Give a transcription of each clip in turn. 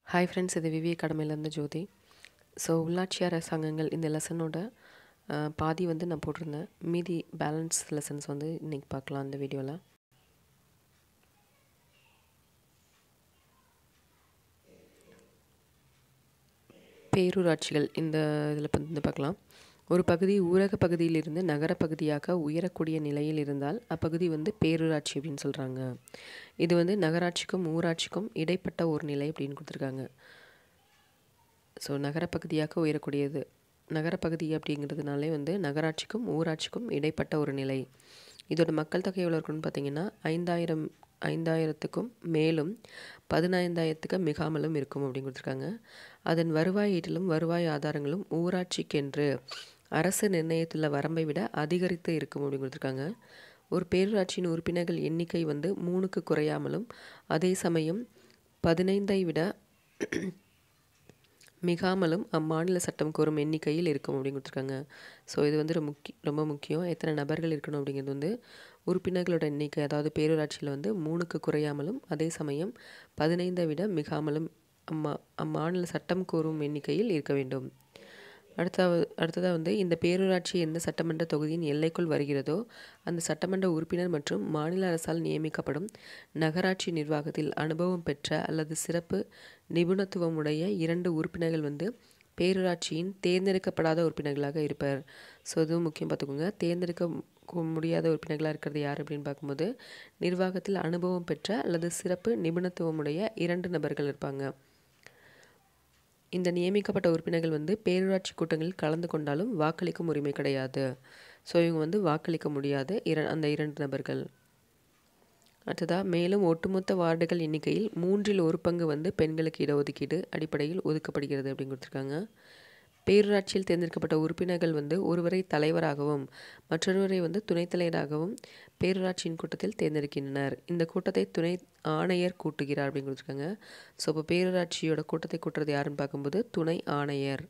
Hi friends, இது விவி அகாடமிலேருந்து ஜோதி. So உள்ளாட்சி அரசாங்கங்கள் இந்த லெசனோட பாதி நான் போட்டிருந்தேன். மீதி பேலன்ஸ் லெசன்ஸ் இன்றைக்கி பார்க்கலாம் இந்த வீடியோவில். பேரூராட்சிகள் இந்த இதில் பார்க்கலாம். ஒரு பகுதி ஊரக பகுதியிலிருந்து நகர பகுதியாக உயரக்கூடிய நிலையில் இருந்தால் அப்பகுதி பேரூராட்சி அப்படின்னு சொல்கிறாங்க. இது நகராட்சிக்கும் ஊராட்சிக்கும் இடைப்பட்ட ஒரு நிலை அப்படின்னு கொடுத்துருக்காங்க. ஸோ நகரப்பகுதியாக உயரக்கூடியது. நகரப்பகுதி அப்படிங்கிறதுனாலே நகராட்சிக்கும் ஊராட்சிக்கும் இடைப்பட்ட ஒரு நிலை. இதோட மக்கள் தொகை எவ்வளோ இருக்குன்னு பார்த்தீங்கன்னா 5,000க்கும் மேலும் 15,000க்கு மிகாமலும் இருக்கும் அப்படின்னு கொடுத்துருக்காங்க. அதன் வருவாய் ஈட்டிலும் வருவாய் ஆதாரங்களும் ஊராட்சிக்கென்று அரசு நிர்ணயித்துள்ள வரம்பை விட அதிகரித்து இருக்கும் அப்படின்னு கொடுத்துருக்காங்க. ஒரு பேரூராட்சியின் உறுப்பினர்கள் எண்ணிக்கை 3க்கு குறையாமலும் அதே சமயம் 15ஐ விட மிகாமலும் அம்மாநில சட்டம் கோரும் எண்ணிக்கையில் இருக்கும் அப்படின்னு கொடுத்துருக்காங்க. ஸோ இது ரொம்ப முக்கியம். எத்தனை நபர்கள் இருக்கணும் அப்படிங்கிறது உறுப்பினர்களோட எண்ணிக்கை, அதாவது பேரூராட்சியில் 3க்கு குறையாமலும் அதே சமயம் 15ஐ விட மிகாமலும் அம்மாநில சட்டம் கோரும் எண்ணிக்கையில் இருக்க வேண்டும். அடுத்ததாக இந்த பேரூராட்சி எந்த சட்டமன்ற தொகுதியின் எல்லைக்குள் வருகிறதோ அந்த சட்டமன்ற உறுப்பினர் மற்றும் மாநில அரசால் நியமிக்கப்படும் நகராட்சி நிர்வாகத்தில் அனுபவம் பெற்ற அல்லது சிறப்பு நிபுணத்துவமுடைய 2 உறுப்பினர்கள் பேரூராட்சியின் தேர்ந்தெடுக்கப்படாத உறுப்பினர்களாக இருப்பார். ஸோ இதுவும் முக்கியம் பார்த்துக்கோங்க. தேர்ந்தெடுக்க முடியாத உறுப்பினர்களாக இருக்கிறது யார் அப்படின்னு பார்க்கும்போது நிர்வாகத்தில் அனுபவம் பெற்ற அல்லது சிறப்பு நிபுணத்துவமுடைய 2 நபர்கள் இருப்பாங்க. இந்த நியமிக்கப்பட்ட உறுப்பினர்கள் பேரூராட்சி கூட்டங்களில் கலந்து கொண்டாலும் வாக்களிக்கும் உரிமை கிடையாது. ஸோ இவங்க வாக்களிக்க முடியாது அந்த 2 நபர்கள். அடுத்ததாக மேலும் ஒட்டுமொத்த வார்டுகள் எண்ணிக்கையில் 1/3 பங்கு பெண்களுக்கு இடஒதுக்கீடு அடிப்படையில் ஒதுக்கப்படுகிறது அப்படின்னு கொடுத்துருக்காங்க. பேரூராட்சியில் தேர்ந்தெடுக்கப்பட்ட உறுப்பினர்கள் ஒருவரை தலைவராகவும் மற்றொருவரை துணைத் தலைவராகவும் பேரூராட்சியின் கூட்டத்தில் தேர்ந்தெடுக்கின்றனர். இந்த கூட்டத்தை துணை ஆணையர் கூட்டுகிறார் அப்படின்னு கொடுத்துருக்காங்க. ஸோ இப்போ பேரூராட்சியோட கூட்டத்தை கூட்டுறது யாருன்னு பார்க்கும்போது துணை ஆணையர்.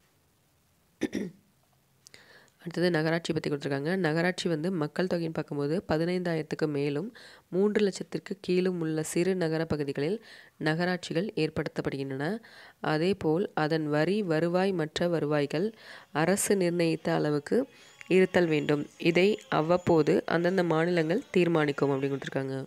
அடுத்தது நகராட்சி பற்றி கொடுத்துருக்காங்க. நகராட்சி மக்கள் தொகைன்னு பார்க்கும்போது 15,000க்கு மேலும் 3 லட்சத்திற்கு கீழும் உள்ள சிறு நகர பகுதிகளில் நகராட்சிகள் ஏற்படுத்தப்படுகின்றன. அதேபோல் அதன் வருவாய் மற்ற வருவாய்கள் அரசு நிர்ணயித்த அளவுக்கு இருத்தல் வேண்டும். இதை அவ்வப்போது அந்தந்த மாநிலங்கள் தீர்மானிக்கும் அப்படின்னு கொடுத்துருக்காங்க.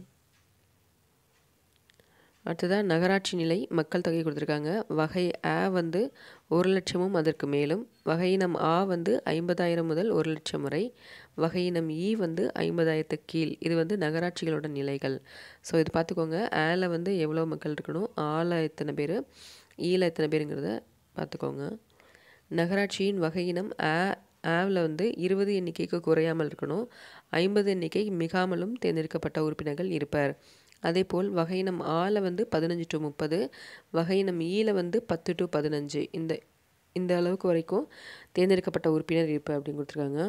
அடுத்ததாக நகராட்சி நிலை மக்கள் தொகை கொடுத்துருக்காங்க. வகை ஆ 1 லட்சமும் அதற்கு மேலும், வகையினம் ஆ 50,000 முதல் 1 லட்சம் வரை, வகையினம் இ 50,000க்கு கீழ். இது நகராட்சிகளோட நிலைகள். ஸோ இது பார்த்துக்கோங்க. ஆல எவ்வளோ மக்கள் இருக்கணும், ஆல எத்தனை பேர், ஈல எத்தனை பேருங்கிறத பார்த்துக்கோங்க. நகராட்சியின் வகையினம் ஆவில் 20 எண்ணிக்கைக்கு குறையாமல் இருக்கணும். 50 எண்ணிக்கை மிகாமலும் தேர்ந்தெடுக்கப்பட்ட உறுப்பினர்கள் இருப்பார். அதேபோல் வகையினம் ஆல 15 to 30, வகையினம் ஈல 10 to 15 இந்த அளவுக்கு வரைக்கும் தேர்ந்தெடுக்கப்பட்ட உறுப்பினர் இருப்பார் அப்படின்னு கொடுத்துருக்காங்க.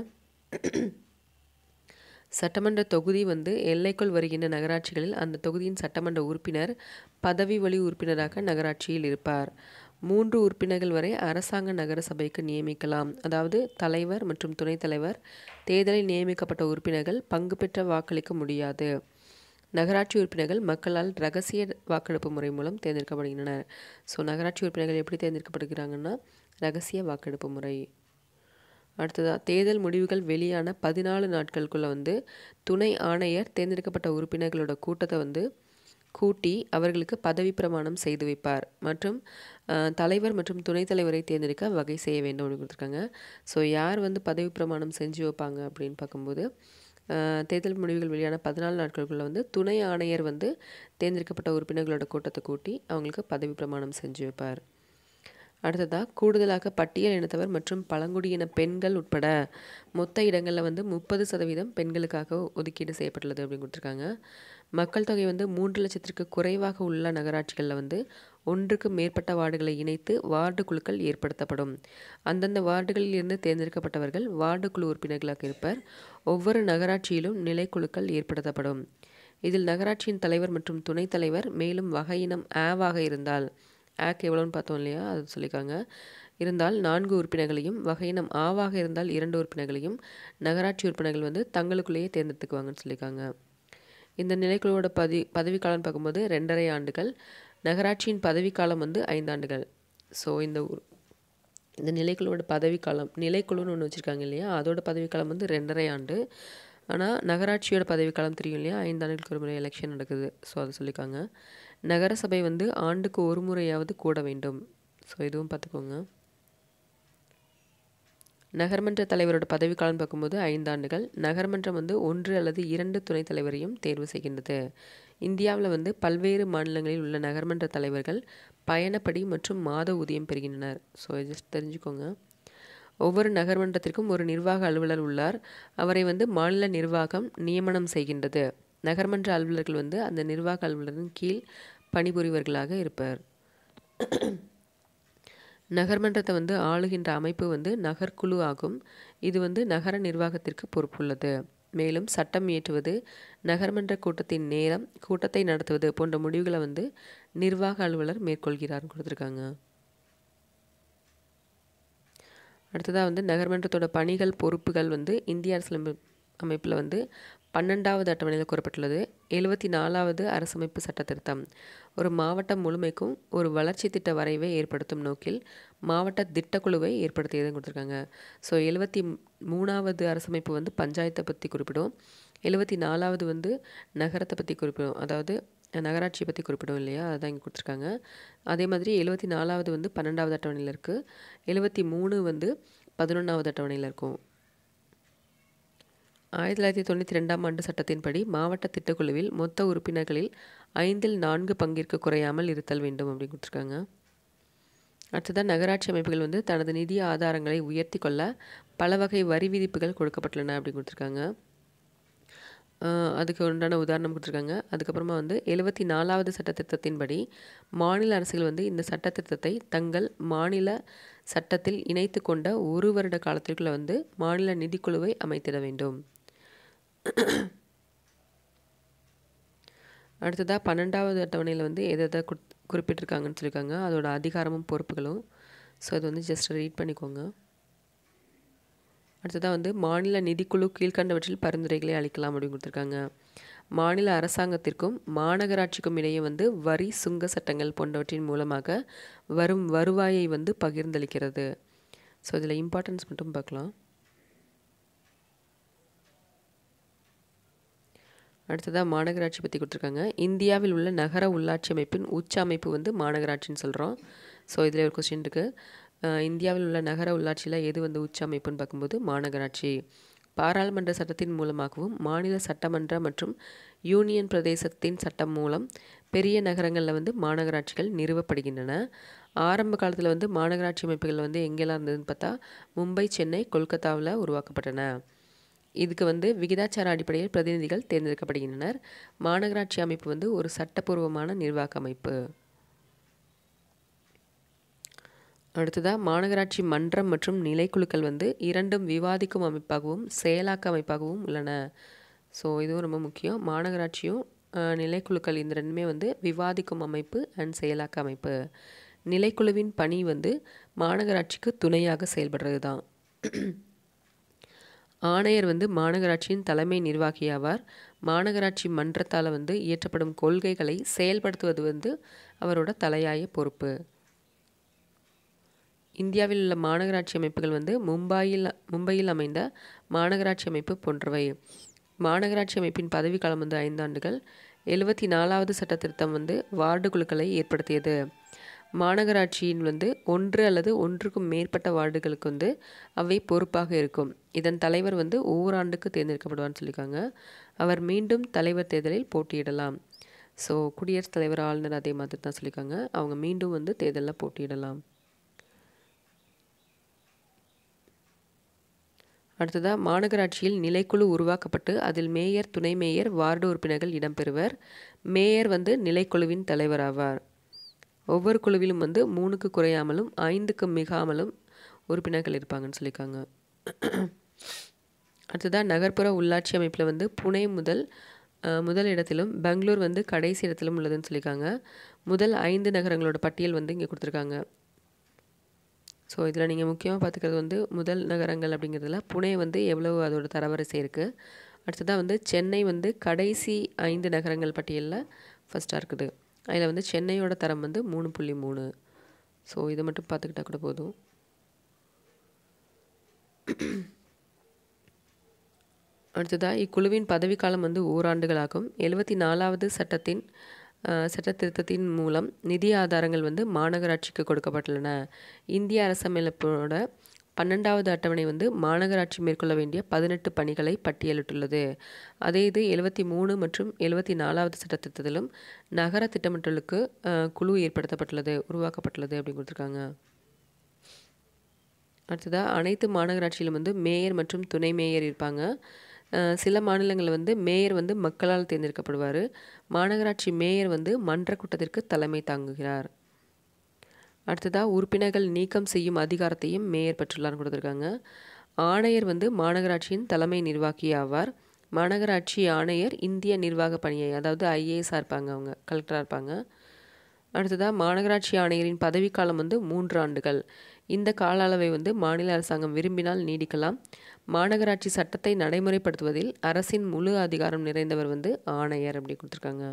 சட்டமன்ற தொகுதி எல்லைக்குள் வருகின்ற நகராட்சிகளில் அந்த தொகுதியின் சட்டமன்ற உறுப்பினர் பதவி வழி உறுப்பினராக நகராட்சியில் இருப்பார். 3 உறுப்பினர்கள் வரை அரசாங்க நகர சபைக்கு நியமிக்கலாம். அதாவது தலைவர் மற்றும் துணைத் தலைவர். தேர்தலில் நியமிக்கப்பட்ட உறுப்பினர்கள் பங்கு பெற்ற வாக்களிக்க முடியாது. நகராட்சி உறுப்பினர்கள் மக்களால் இரகசிய வாக்கெடுப்பு முறை மூலம் தேர்ந்தெடுக்கப்படுகின்றனர். ஸோ நகராட்சி உறுப்பினர்கள் எப்படி தேர்ந்தெடுக்கப்படுகிறாங்கன்னா இரகசிய வாக்கெடுப்பு முறை. அடுத்ததாக தேர்தல் முடிவுகள் வெளியான 14 நாட்களுக்குள்ளே துணை ஆணையர் தேர்ந்தெடுக்கப்பட்ட உறுப்பினர்களோட கூட்டத்தை கூட்டி அவர்களுக்கு பதவி பிரமாணம் செய்து வைப்பார். மற்றும் தலைவர் மற்றும் துணைத் தலைவரை தேர்ந்தெடுக்க வகை செய்ய வேண்டும் அப்படின்னு கொடுத்துருக்காங்க. ஸோ யார் பதவி பிரமாணம் செஞ்சு வைப்பாங்க அப்படின்னு பார்க்கும்போது தேர்தல் முடிவுகள் வெளியான 14 நாட்களுக்குள்ளே துணை ஆணையர் தேர்ந்தெடுக்கப்பட்ட உறுப்பினர்களோட கூட்டத்தை கூட்டி அவங்களுக்கு பதவி பிரமாணம் செஞ்சு வைப்பார். அடுத்ததாக கூடுதலாக பட்டியல் இனத்தவர் மற்றும் பழங்குடியின பெண்கள் உட்பட மொத்த இடங்களில் 30% பெண்களுக்காக ஒதுக்கீடு செய்யப்பட்டுள்ளது அப்படின்னு கொடுத்துருக்காங்க. மக்கள் தொகை 3 லட்சத்திற்கு குறைவாக உள்ள நகராட்சிகளில் ஒன்றுக்கு மேற்பட்ட வார்டுகளை இணைத்து வார்டு குழுக்கள் ஏற்படுத்தப்படும். அந்தந்த வார்டுகளில் இருந்து தேர்ந்தெடுக்கப்பட்டவர்கள் வார்டு குழு உறுப்பினர்களாக இருப்பர். ஒவ்வொரு நகராட்சியிலும் நிலைக்குழுக்கள் ஏற்படுத்தப்படும். இதில் நகராட்சியின் தலைவர் மற்றும் துணைத் தலைவர் மேலும் வகையினம் ஆவாக இருந்தால், ஆக்கு எவ்வளோன்னு பார்த்தோம் இல்லையா, அது சொல்லியிருக்காங்க, இருந்தால் 4 உறுப்பினர்களையும், வகையினம் ஆவாக இருந்தால் 2 உறுப்பினர்களையும் நகராட்சி உறுப்பினர்கள் தங்களுக்குள்ளேயே தேர்ந்தெடுத்துக்குவாங்கன்னு சொல்லியிருக்காங்க. இந்த நிலைக்குழுவோட பதவிக்காலம்னு பார்க்கும்போது 2.5 ஆண்டுகள். நகராட்சியின் பதவிக்காலம் வந்து 5 ஆண்டுகள். ஸோ இந்த நிலைக்குழுவோட பதவிக்காலம், நிலைக்குழுன்னு ஒன்று வச்சுருக்காங்க இல்லையா, அதோட பதவிக்காலம் வந்து 2.5 ஆண்டு. ஆனால் நகராட்சியோட பதவிக்காலம் தெரியும் இல்லையா, 5 ஆண்டுகளுக்கு ஒரு முறை எலெக்ஷன் நடக்குது. ஸோ அதை சொல்லியிருக்காங்க. நகரசபை வந்து ஆண்டுக்கு ஒரு முறையாவது கூட வேண்டும். ஸோ இதுவும் பார்த்துக்கோங்க. நகர்மன்ற தலைவரோட பதவிக்காலம் பார்க்கும்போது 5 ஆண்டுகள். நகர்மன்றம் வந்து 1 அல்லது 2 துணைத் தலைவரையும் தேர்வு செய்கின்றது. இந்தியாவில் வந்து பல்வேறு மாநிலங்களில் உள்ள நகர்மன்ற தலைவர்கள் பயணப்படி மற்றும் மாத ஊதியம் பெறுகின்றனர். ஸோ ஜஸ்ட் தெரிஞ்சுக்கோங்க. ஒவ்வொரு நகர்மன்றத்திற்கும் ஒரு நிர்வாக அலுவலர் உள்ளார். அவரை வந்து மாநில நிர்வாகம் நியமனம் செய்கின்றது. நகர்மன்ற அலுவலர்கள் வந்து அந்த நிர்வாக அலுவலரின் கீழ் பணிபுரிவர்களாக இருப்பர். நகர்மன்றத்தை வந்து ஆளுகின்ற அமைப்பு வந்து நகர்குழு ஆகும். இது வந்து நகர நிர்வாகத்திற்கு பொறுப்புள்ளது. மேலும் சட்டம் இயற்றுவது, நகர்மன்ற கூட்டத்தின் நேரம், கூட்டத்தை நடத்துவது போன்ற முடிவுகளை வந்து நிர்வாக அலுவலர் மேற்கொள்கிறார்னு கொடுத்துருக்காங்க. அடுத்ததாக வந்து நகர்மன்றத்தோட பணிகள் பொறுப்புகள் வந்து இந்திய அரசியலமைப்பு அமைப்பில் வந்து 12வது அட்டவணையில் கூறப்பட்டுள்ளது. 74வது அரசமைப்பு சட்ட திருத்தம் ஒரு மாவட்டம் முழுமைக்கும் ஒரு வளர்ச்சி திட்ட வரைவை ஏற்படுத்தும் நோக்கில் மாவட்ட திட்டக்குழுவை ஏற்படுத்தியதுன்னு கொடுத்துருக்காங்க. ஸோ 73வது அரசமைப்பு வந்து பஞ்சாயத்தை பற்றி குறிப்பிடும். 74வது வந்து நகரத்தை பற்றி குறிப்பிடும், அதாவது நகராட்சியை பற்றி குறிப்பிடும் இல்லையா, அதுதான் இங்கே கொடுத்துருக்காங்க. அதே மாதிரி 74வது வந்து 12வது அட்டவணையில் இருக்குது. 73 வந்து 11வது அட்டவணையில் இருக்கும். 1992ஆம் ஆண்டு சட்டத்தின்படி மாவட்ட திட்டக்குழுவில் மொத்த உறுப்பினர்களில் 4 பங்கிற்கு குறையாமல் இருத்தல் வேண்டும் அப்படின்னு கொடுத்துருக்காங்க. அடுத்ததான் நகராட்சி அமைப்புகள் வந்து தனது நிதி ஆதாரங்களை உயர்த்தி கொள்ள பல வகை வரி விதிப்புகள் கொடுக்கப்பட்டுள்ளன அப்படின்னு கொடுத்துருக்காங்க. அதுக்கு உண்டான உதாரணம் கொடுத்துருக்காங்க. அதுக்கப்புறமா வந்து 74வது சட்ட திருத்தத்தின்படி மாநில அரசுகள் வந்து இந்த சட்ட திருத்தத்தை தங்கள் மாநில சட்டத்தில் இணைத்து கொண்ட 1 வருட காலத்திற்குள்ள வந்து மாநில நிதிக்குழுவை அமைத்திட வேண்டும். அடுத்ததாக 12வது அட்டவணையில் வந்து எதை குறிப்பிட்டிருக்காங்கன்னு சொல்லியிருக்காங்க, அதோட அதிகாரமும் பொறுப்புகளும். ஸோ அது வந்து ஜஸ்ட் ரீட் பண்ணிக்கோங்க. அடுத்ததாக வந்து மாநில நிதிக்குழு கீழ்கண்டவற்றில் பரிந்துரைகளை அளிக்கலாம் அப்படின்னு கொடுத்துருக்காங்க. மாநில அரசாங்கத்திற்கும் மாநகராட்சிக்கும் இடையே வந்து வரி சுங்க சட்டங்கள் போன்றவற்றின் மூலமாக வரும் வருவாயை வந்து பகிர்ந்தளிக்கிறது. ஸோ இதில் இம்பார்ட்டன்ஸ் மட்டும் பார்க்கலாம். அடுத்ததாக மாநகராட்சி பற்றி கொடுத்துருக்காங்க. இந்தியாவில் உள்ள நகர உள்ளாட்சி அமைப்பின் உச்ச அமைப்பு வந்து மாநகராட்சின்னு சொல்கிறோம். ஸோ இதில் ஒரு கொஸ்டின் இருக்குது. இந்தியாவில் உள்ள நகர உள்ளாட்சியில் எது வந்து உச்ச அமைப்புன்னு பார்க்கும்போது மாநகராட்சி. பாராளுமன்ற சட்டத்தின் மூலமாகவும் மாநில சட்டமன்ற மற்றும் யூனியன் பிரதேசத்தின் சட்டம் மூலம் பெரிய நகரங்களில் வந்து மாநகராட்சிகள் நிறுவப்படுகின்றன. ஆரம்ப காலத்தில் வந்து மாநகராட்சி அமைப்புகள் வந்து எங்கெல்லாம் இருந்ததுன்னு பார்த்தா மும்பை, சென்னை, கொல்கத்தாவில் உருவாக்கப்பட்டன. இதுக்கு வந்து விகிதாச்சார அடிப்படையில் பிரதிநிதிகள் தேர்ந்தெடுக்கப்படுகின்றனர். மாநகராட்சி அமைப்பு வந்து ஒரு சட்டப்பூர்வமான நிர்வாக அமைப்பு. அடுத்ததாக மாநகராட்சி மன்றம் மற்றும் நிலைக்குழுக்கள் வந்து இரண்டும் விவாதிக்கும் அமைப்பாகவும் செயலாக்க அமைப்பாகவும் உள்ளன. ஸோ இதுவும் ரொம்ப முக்கியம். மாநகராட்சியும் நிலைக்குழுக்கள் இந்த ரெண்டுமே வந்து விவாதிக்கும் அமைப்பு அண்ட் செயலாக்க அமைப்பு. நிலைக்குழுவின் பணி வந்து மாநகராட்சிக்கு துணையாக செயல்படுறது தான். ஆணையர் வந்து மாநகராட்சியின் தலைமை நிர்வாகி ஆவார். மாநகராட்சி மன்றத்தால் வந்து இயற்றப்படும் கொள்கைகளை செயல்படுத்துவது வந்து அவரோட தலையாய பொறுப்பு. இந்தியாவில் உள்ள மாநகராட்சி அமைப்புகள் வந்து மும்பையில் அமைந்த மாநகராட்சி அமைப்பு போன்றவை. மாநகராட்சி அமைப்பின் பதவிக்காலம் வந்து 5 ஆண்டுகள். 74வது சட்ட திருத்தம் வந்து வார்டு குழுக்களை ஏற்படுத்தியது. மாநகராட்சியின் வந்து 1 அல்லது 1க்கும் மேற்பட்ட வார்டுகளுக்கு வந்து அவை பொறுப்பாக இருக்கும். இதன் தலைவர் வந்து ஓராண்டுக்கு தேர்ந்தெடுக்கப்படுவார்னு சொல்லியிருக்காங்க. அவர் மீண்டும் தலைவர் தேர்தலில் போட்டியிடலாம். ஸோ குடியரசுத் தலைவர், ஆளுநர் அதே மாதிரி தான் சொல்லியிருக்காங்க. அவங்க மீண்டும் வந்து தேர்தலில் போட்டியிடலாம். அடுத்ததாக மாநகராட்சியில் நிலைக்குழு உருவாக்கப்பட்டு அதில் மேயர், துணை மேயர், வார்டு உறுப்பினர்கள் இடம்பெறுவர். மேயர் வந்து நிலைக்குழுவின் தலைவர் ஆவார். ஒவ்வொரு குழுவிலும் வந்து 3க்கு குறையாமலும் 5க்கு மிகாமலும் உறுப்பினர்கள் இருப்பாங்கன்னு சொல்லியிருக்காங்க. அடுத்ததாக நகர்ப்புற உள்ளாட்சி அமைப்பில் வந்து புனே முதல் இடத்திலும் பெங்களூர் வந்து கடைசி இடத்திலும் உள்ளதுன்னு சொல்லியிருக்காங்க. முதல் 5 நகரங்களோட பட்டியல் வந்து இங்கே கொடுத்துருக்காங்க. ஸோ இதில் நீங்கள் முக்கியமாக பார்த்துக்கிறது வந்து முதல் நகரங்கள் அப்படிங்கிறதுல புனே வந்து எவ்வளவு அதோட தரவரிசை இருக்குது. அடுத்ததாக வந்து சென்னை வந்து கடைசி 5 நகரங்கள் பட்டியலில் ஃபஸ்ட்டாக இருக்குது. அதில் வந்து சென்னையோட தரம் வந்து 3.3. ஸோ இதை மட்டும் பார்த்துக்கிட்டா கூட போதும். அடுத்ததாக இக்குழுவின் பதவிக்காலம் வந்து ஓராண்டுகளாகும். 74வது சட்ட திருத்தத்தின் மூலம் நிதி ஆதாரங்கள் வந்து மாநகராட்சிக்கு கொடுக்கப்பட்டுள்ளன. இந்திய அரசமைப்போட 12வது அட்டவணை வந்து மாநகராட்சி மேற்கொள்ள வேண்டிய 18 பணிகளை பட்டியலிட்டுள்ளது. அதே இது 73 மற்றும் 74வது சட்ட திருத்தத்திலும் நகர திட்டமிட்டலுக்கு குழு உருவாக்கப்பட்டுள்ளது அப்படின்னு கொடுத்துருக்காங்க. அடுத்ததாக அனைத்து மாநகராட்சியிலும் வந்து மேயர் மற்றும் துணை மேயர் இருப்பாங்க. சில மாநிலங்களில் வந்து மேயர் வந்து மக்களால் தேர்ந்தெடுக்கப்படுவார். மாநகராட்சி மேயர் வந்து மன்ற கூட்டத்திற்கு தலைமை தாங்குகிறார். அடுத்ததாக உறுப்பினர்கள் நீக்கம் செய்யும் அதிகாரத்தையும் மேயர் பெற்றுள்ளார்னு கொடுத்துருக்காங்க. ஆணையர் வந்து மாநகராட்சியின் தலைமை நிர்வாகி ஆவார். மாநகராட்சி ஆணையர் இந்திய நிர்வாக பணியை, அதாவது ஐஏஎஸ்ஸாக இருப்பாங்க, அவங்க கலெக்டராக இருப்பாங்க. அடுத்ததாக மாநகராட்சி ஆணையரின் பதவிக்காலம் வந்து 3 ஆண்டுகள். இந்த கால அளவை வந்து மாநில அரசாங்கம் விரும்பினால் நீடிக்கலாம். மாநகராட்சி சட்டத்தை நடைமுறைப்படுத்துவதில் அரசின் முழு அதிகாரம் நிறைந்தவர் வந்து ஆணையர் அப்படி கொடுத்துருக்காங்க.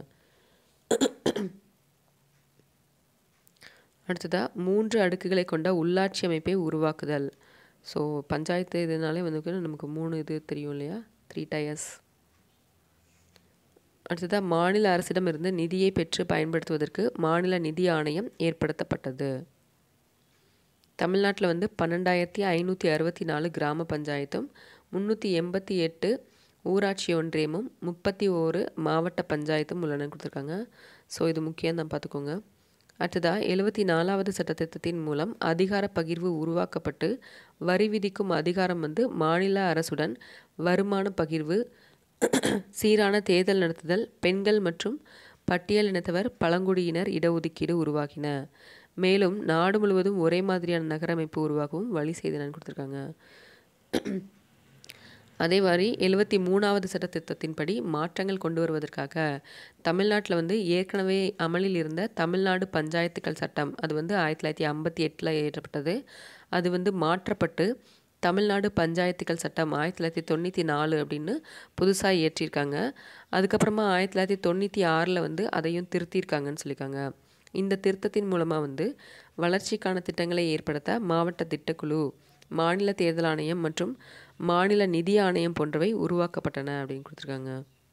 அடுத்ததாக 3 அடுக்குகளை கொண்ட உள்ளாட்சி அமைப்பை உருவாக்குதல். ஸோ பஞ்சாயத்து இதனாலே வந்து நமக்கு 3 இது தெரியும் இல்லையா, 3 டயர்ஸ். அடுத்ததாக மாநில அரசிடமிருந்து நிதியை பெற்று பயன்படுத்துவதற்கு மாநில நிதி ஆணையம் ஏற்படுத்தப்பட்டது. தமிழ்நாட்டில் வந்து 12,564 கிராம பஞ்சாயத்தும் 388 ஊராட்சி ஒன்றியமும் 31 மாவட்ட பஞ்சாயத்தும் உள்ளன கொடுத்துருக்காங்க. ஸோ இது முக்கியம் தான் பார்த்துக்கோங்க. அடுத்ததாக 74வது சட்டத்திட்டத்தின் மூலம் அதிகார பகிர்வு உருவாக்கப்பட்டு வரி விதிக்கும் அதிகாரம் வந்து மாநில அரசுடன் வருமான பகிர்வு, சீரான தேர்தல் நடத்துதல், பெண்கள் மற்றும் பட்டியலினத்தவர் பழங்குடியினர் இடஒதுக்கீடு உருவாகின. மேலும் நாடு முழுவதும் ஒரே மாதிரியான நகர அமைப்பு உருவாகவும் வழி செய்தனன்னு கொடுத்துருக்காங்க. அதே மாதிரி 73வது சட்ட திருத்தத்தின்படி மாற்றங்கள் கொண்டு வருவதற்காக தமிழ்நாட்டில் வந்து ஏற்கனவே அமலில் இருந்த தமிழ்நாடு பஞ்சாயத்துக்கள் சட்டம், அது வந்து 1958 இயற்றப்பட்டது. அது வந்து மாற்றப்பட்டு தமிழ்நாடு பஞ்சாயத்துக்கள் சட்டம் 1994 அப்படின்னு புதுசாக இயற்றியிருக்காங்க. அதுக்கப்புறமா 1996 வந்து அதையும் திருத்தியிருக்காங்கன்னு சொல்லியிருக்காங்க. இந்த திருத்தத்தின் மூலமாக வந்து வளர்ச்சிக்கான திட்டங்களை ஏற்படுத்த மாவட்ட திட்டக்குழு, மாநில தேர்தல் ஆணையம் மற்றும் மாநில நிதி ஆணையம் போன்றவை உருவாக்கப்பட்டன அப்படின்னு கொடுத்துருக்காங்க.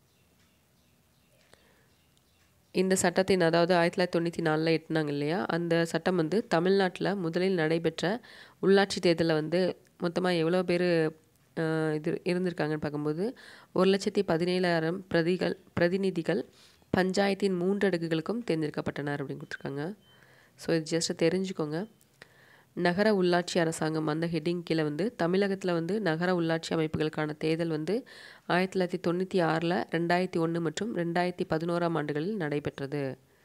இந்த சட்டத்தின், அதாவது 1994 எட்டுனாங்க இல்லையா, அந்த சட்டம் வந்து தமிழ்நாட்டில் முதலில் நடைபெற்ற உள்ளாட்சி தேர்தலில் வந்து மொத்தமாக எவ்வளோ பேர் இது இருந்திருக்காங்கன்னு பார்க்கும்போது 1,17,000 பிரதிநிதிகள் பஞ்சாயத்தின் 3 அடுக்குகளுக்கும் தேர்ந்தெடுக்கப்பட்டனர் அப்படின்னு கொடுத்துருக்காங்க. ஸோ இது ஜஸ்ட் தெரிஞ்சுக்கோங்க. நகர உள்ளாட்சி அரசாங்கம் அந்த ஹெட்டிங் கீழே வந்து தமிழகத்தில் வந்து நகர உள்ளாட்சி அமைப்புகளுக்கான தேர்தல் வந்து 1996, 2001 மற்றும் 2011 ஆண்டுகளில் நடைபெற்றது.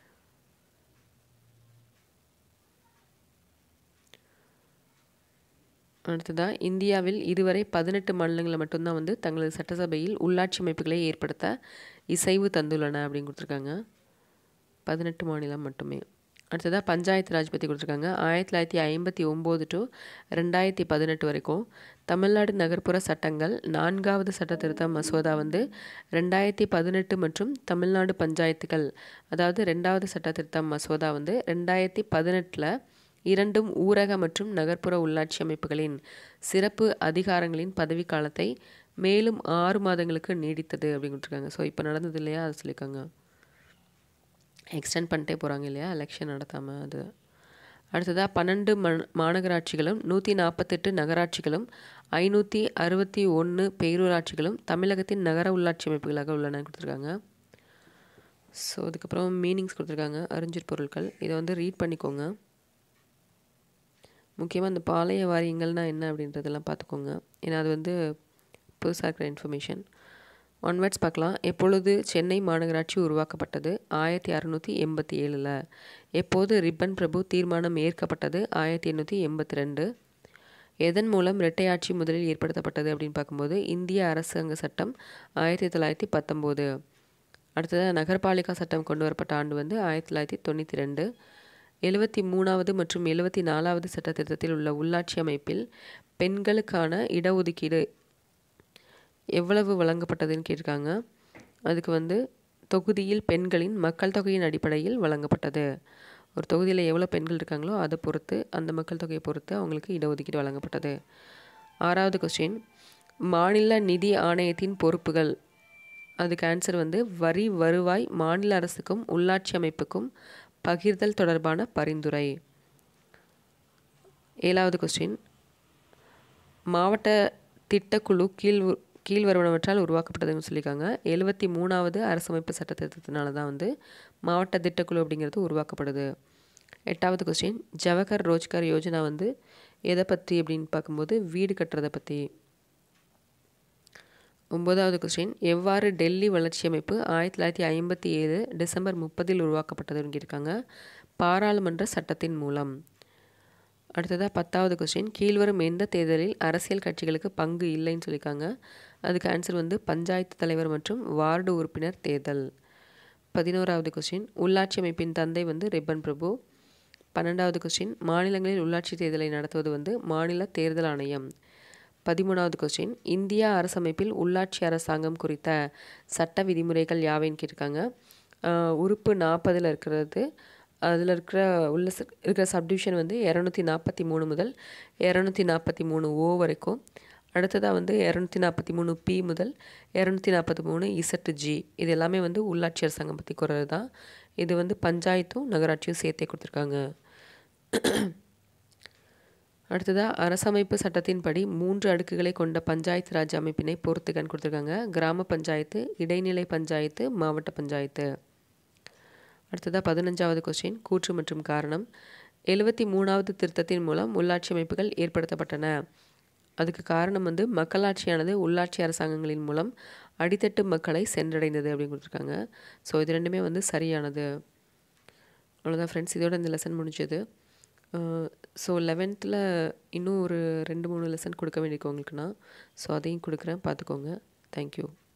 அடுத்ததாக இந்தியாவில் இதுவரை 18 மாநிலங்களில் மட்டும்தான் வந்து தங்களது சட்டசபையில் உள்ளாட்சி அமைப்புகளை ஏற்படுத்த இசைவு தந்துள்ளன அப்படின்னு கொடுத்துருக்காங்க. 18 மாநிலம் மட்டுமே. அடுத்ததாக பஞ்சாயத்து ராஜ் பற்றி கொடுத்துருக்காங்க. 1959 to 2018 வரைக்கும் தமிழ்நாடு நகர்ப்புற சட்டங்கள் 4வது சட்ட திருத்த மசோதா வந்து 2018 மற்றும் தமிழ்நாடு பஞ்சாயத்துகள், அதாவது 2வது சட்ட திருத்த மசோதா வந்து 2018 இரண்டும் ஊரக மற்றும் நகர்ப்புற உள்ளாட்சி அமைப்புகளின் சிறப்பு அதிகாரங்களின் பதவிக்காலத்தை மேலும் 6 மாதங்களுக்கு நீடித்தது அப்படின்னு கொடுத்துருக்காங்க. ஸோ இப்போ நடந்தது இல்லையா, அது சொல்லியிருக்காங்க. எக்ஸ்டெண்ட் பண்ணிட்டே போகிறாங்க இல்லையா, எலெக்ஷன் நடத்தாமல். அது அடுத்ததாக 12 மாநகராட்சிகளும் 148 நகராட்சிகளும் 561 பேரூராட்சிகளும் தமிழகத்தின் நகர உள்ளாட்சி அமைப்புகளாக உள்ளன கொடுத்துருக்காங்க. ஸோ அதுக்கப்புறம் மீனிங்ஸ் கொடுத்துருக்காங்க, அறிஞர் பொருட்கள். இதை வந்து ரீட் பண்ணிக்கோங்க. முக்கியமாக இந்த பாளைய வாரியங்கள்னால் என்ன அப்படின்றதெல்லாம் பார்த்துக்கோங்க, ஏன்னா அது வந்து புதுசாக இருக்கிற இன்ஃபர்மேஷன். ஒன்வேர்ட்ஸ் பார்க்கலாம். எப்பொழுது சென்னை மாநகராட்சி உருவாக்கப்பட்டது? 1687. எப்போது ரிப்பன் பிரபு தீர்மானம் ஏற்கப்பட்டது? 1882. எதன் மூலம் இரட்டையாட்சி முதலில் ஏற்படுத்தப்பட்டது அப்படின்னு பார்க்கும்போது இந்திய அரசாங்க சட்டம் 1919. அடுத்ததாக நகரபாலிகா சட்டம் கொண்டு வரப்பட்ட ஆண்டு வந்து 1992. 73வது மற்றும் 74வது சட்ட திருத்தத்தில் உள்ள உள்ளாட்சி அமைப்பில் பெண்களுக்கான இடஒதுக்கீடு எவ்வளவு வழங்கப்பட்டதுன்னு கேட்டிருக்காங்க. அதுக்கு வந்து தொகுதியில் பெண்களின் மக்கள் தொகையின் அடிப்படையில் வழங்கப்பட்டது. ஒரு தொகுதியில் எவ்வளோ பெண்கள் இருக்காங்களோ அதை பொறுத்து, அந்த மக்கள் தொகையை பொறுத்து அவங்களுக்கு இடஒதுக்கீடு வழங்கப்பட்டது. 6வது கொஸ்டின், மாநில நிதி ஆணையத்தின் பொறுப்புகள். அதுக்கு ஆன்சர் வந்து வரி வருவாய் மாநில அரசுக்கும் உள்ளாட்சி அமைப்புக்கும் பகிர்தல் தொடர்பான பரிந்துரை. 7வது கொஸ்டின், மாவட்ட திட்டக்குழு கீழ் வருவனவற்றால் உருவாக்கப்பட்டதுன்னு சொல்லியிருக்காங்க. 73வது அரசமைப்பு சட்ட திருத்தத்தினால தான் வந்து மாவட்ட திட்டக்குழு அப்படிங்கிறது உருவாக்கப்படுது. 8வது கொஸ்டின், ஜவஹர் ரோஜ்கார் யோஜனா வந்து எதை பற்றி அப்படின்னு பார்க்கும்போது வீடு கட்டுறதை பற்றி. 9வது கொஸ்டின், எவ்வாறு டெல்லி வளர்ச்சி அமைப்பு 1957 டிசம்பர் 30 உருவாக்கப்பட்டதுன்னு கேட்டிருக்காங்க. பாராளுமன்ற சட்டத்தின் மூலம். அடுத்ததாக 10வது கொஸ்டின், கீழ்வரும் எந்த தேர்தலில் அரசியல் கட்சிகளுக்கு பங்கு இல்லைன்னு சொல்லியிருக்காங்க. அதுக்கு ஆன்சர் வந்து பஞ்சாயத்து தலைவர் மற்றும் வார்டு உறுப்பினர் தேர்தல். 11வது கொஸ்டின், உள்ளாட்சி அமைப்பின் தந்தை வந்து ரிப்பன் பிரபு. 12வது கொஸ்டின், மாநிலங்களில் உள்ளாட்சி தேர்தலை நடத்துவது வந்து மாநில தேர்தல் ஆணையம். 13வது கொஸ்டின், இந்தியா அரசமைப்பில் உள்ளாட்சி அரசாங்கம் குறித்த சட்ட விதிமுறைகள் யாவைன்னு கேட்டிருக்காங்க. உறுப்பு 40 இருக்கிறது. அதில் இருக்கிற சப்டிவிஷன் வந்து 243 முதல் 243O வரைக்கும். அடுத்ததாக வந்து 243P முதல் 243ZG. இது எல்லாமே வந்து உள்ளாட்சி அரசாங்கம் பற்றி கூறுறது தான். இது வந்து பஞ்சாயத்தும் நகராட்சியும் சேர்த்தே கொடுத்துருக்காங்க. அடுத்ததாக அரசமைப்பு சட்டத்தின்படி 3 அடுக்குகளை கொண்ட பஞ்சாயத்து ராஜ் அமைப்பினை பொறுத்துக்கன்னு கொடுத்துருக்காங்க. கிராம பஞ்சாயத்து, இடைநிலை பஞ்சாயத்து, மாவட்ட பஞ்சாயத்து. அடுத்ததாக 15வது கொஸ்டின், கூற்று மற்றும் காரணம். 73வது திருத்தத்தின் மூலம் உள்ளாட்சி அமைப்புகள் ஏற்படுத்தப்பட்டன. அதுக்கு காரணம் வந்து மக்களாட்சியானது உள்ளாட்சி அரசாங்கங்களின் மூலம் அடித்தட்டு மக்களை சென்றடைந்தது அப்படின்னு கொடுத்துருக்காங்க. ஸோ இது ரெண்டுமே வந்து சரியானது. அவ்வளோதான் ஃப்ரெண்ட்ஸ், இதோட இந்த லெசன் முடிஞ்சது. ஸோ 11th இன்னும் ஒரு 2-3 லெசன் கொடுக்க வேண்டியிருக்கு உங்களுக்கு நான். ஸோ அதையும் கொடுக்குறேன், பார்த்துக்கோங்க. தேங்க்யூ.